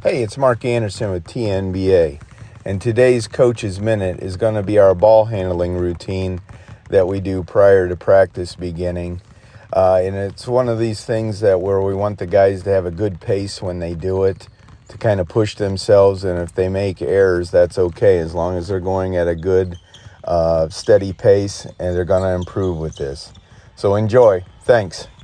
Hey, it's Mark Anderson with TNBA, and today's Coach's Minute is going to be our ball handling routine that we do prior to practice beginning. And it's one of these things that where we want the guys to have a good pace when they do it, to kind of push themselves, and if they make errors, that's okay, as long as they're going at a good, steady pace, and they're going to improve with this. So enjoy. Thanks.